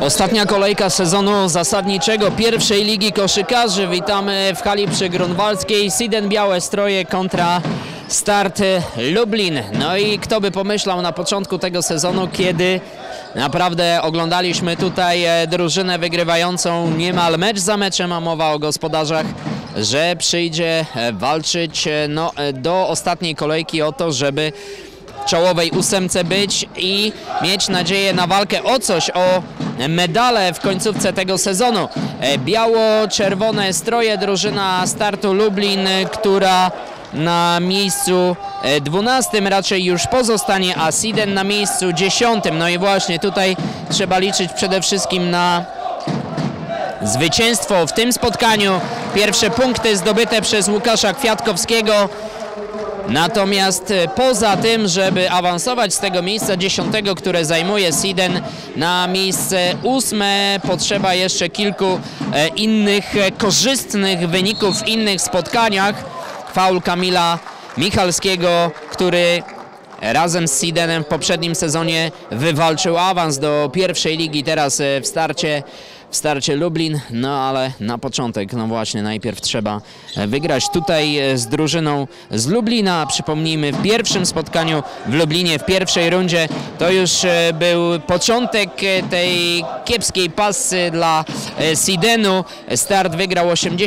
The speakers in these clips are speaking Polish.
Ostatnia kolejka sezonu zasadniczego pierwszej ligi koszykarzy. Witamy w hali przy Grunwaldzkiej. Siden Białe Stroje kontra Start Lublin. No i kto by pomyślał na początku tego sezonu, kiedy naprawdę oglądaliśmy tutaj drużynę wygrywającą niemal mecz za meczem, a mowa o gospodarzach, że przyjdzie walczyć do ostatniej kolejki o to, żeby w czołowej ósemce być i mieć nadzieję na walkę o coś, o medale w końcówce tego sezonu. Biało-czerwone stroje, drużyna Startu Lublin, która na miejscu 12 raczej już pozostanie, a Siden na miejscu 10. No i właśnie tutaj trzeba liczyć przede wszystkim na zwycięstwo w tym spotkaniu. Pierwsze punkty zdobyte przez Łukasza Kwiatkowskiego. Natomiast poza tym, żeby awansować z tego miejsca 10, które zajmuje Siden, na miejsce 8, potrzeba jeszcze kilku innych korzystnych wyników w innych spotkaniach. Faul Kamila Michalskiego, który razem z Sidenem w poprzednim sezonie wywalczył awans do pierwszej ligi, teraz w starcie Lublin, no ale na początek, no właśnie, najpierw trzeba wygrać tutaj z drużyną z Lublina. Przypomnijmy, w pierwszym spotkaniu w Lublinie, w pierwszej rundzie, to już był początek tej kiepskiej pasy dla Sidenu. Start wygrał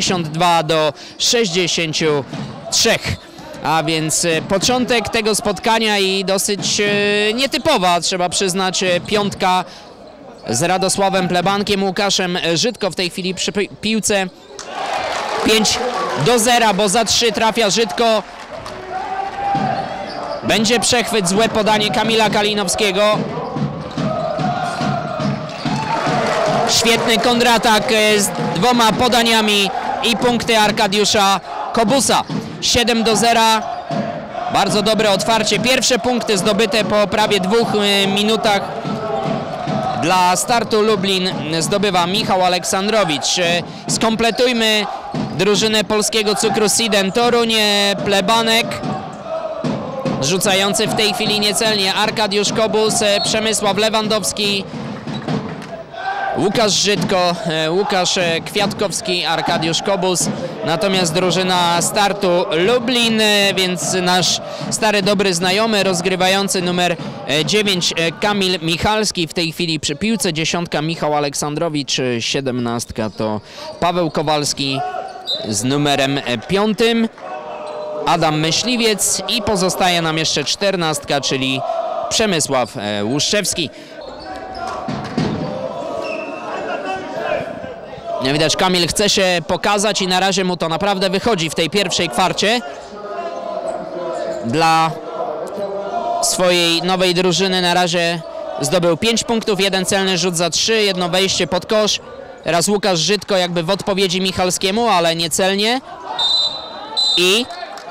82-63. A więc początek tego spotkania i dosyć nietypowa, trzeba przyznać, piątka z Radosławem Plebankiem, Łukaszem Żydko w tej chwili przy piłce. 5-0, bo za 3 trafia Żydko. Będzie przechwyt, złe podanie Kamila Kalinowskiego. Świetny kontratak z 2 podaniami i punkty Arkadiusza Kobusa. 7-0. Bardzo dobre otwarcie. Pierwsze punkty zdobyte po prawie 2 minutach. Dla Startu Lublin zdobywa Michał Aleksandrowicz. Skompletujmy drużynę polskiego cukru Siden. Toruń, Plebanek, rzucający w tej chwili niecelnie Arkadiusz Kobus, Przemysław Lewandowski, Łukasz Żydko, Łukasz Kwiatkowski, Arkadiusz Kobus. Natomiast drużyna Startu Lublin, więc nasz stary dobry znajomy, rozgrywający numer 9 Kamil Michalski w tej chwili przy piłce, 10 Michał Aleksandrowicz, 17 to Paweł Kowalski z numerem 5, Adam Myśliwiec i pozostaje nam jeszcze 14, czyli Przemysław Łuszczewski. Jak widać, Kamil chce się pokazać i na razie mu to naprawdę wychodzi w tej pierwszej kwarcie. Dla swojej nowej drużyny na razie zdobył 5 punktów, 1 celny rzut za 3, 1 wejście pod kosz. Teraz Łukasz Żydko jakby w odpowiedzi Michalskiemu, ale niecelnie. I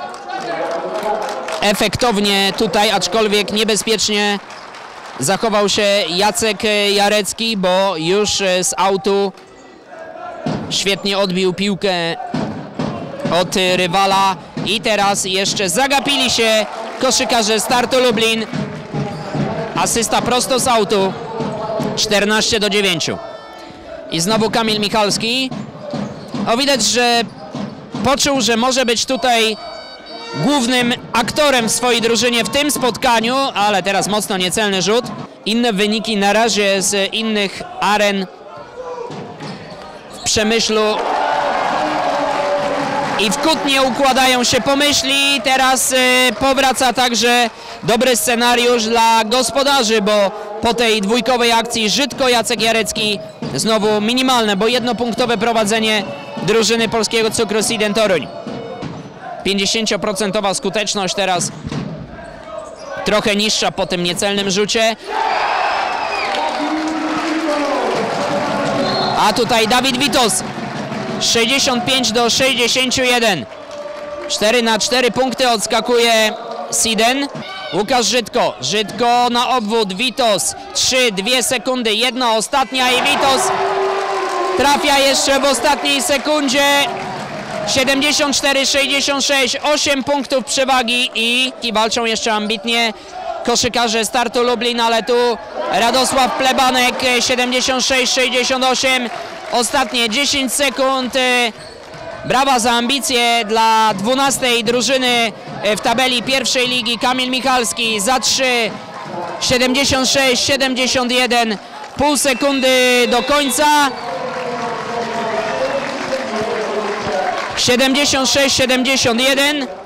efektownie tutaj, aczkolwiek niebezpiecznie zachował się Jacek Jarecki, bo już z autu świetnie odbił piłkę od rywala i teraz jeszcze zagapili się koszykarze Startu Lublin. Asysta prosto z autu. 14-9. I znowu Kamil Michalski. O, widać, że poczuł, że może być tutaj głównym aktorem w swojej drużynie w tym spotkaniu, ale teraz mocno niecelny rzut. Inne wyniki na razie z innych aren w Przemyślu i w Kutnie układają się pomyśli. Teraz powraca także dobry scenariusz dla gospodarzy, bo po tej dwójkowej akcji Żydko, Jacek Jarecki znowu minimalne, bo jednopunktowe prowadzenie drużyny polskiego cukru Siden Toruń. 50% skuteczność, teraz trochę niższa po tym niecelnym rzucie. A tutaj Dawid Witos, 65-61. 4-4 punkty odskakuje Siden. Łukasz Żydko, Żydko na obwód, Witos, 2 sekundy, 1 ostatnia i Witos trafia jeszcze w ostatniej sekundzie. 74-66, 8 punktów przewagi i walczą jeszcze ambitnie koszykarze Startu Lublin, ale tu Radosław Plebanek 76-68. Ostatnie 10 sekund. Brawa za ambicje dla 12. drużyny w tabeli pierwszej ligi. Kamil Michalski za 3. 76-71. Pół sekundy do końca. 76-71.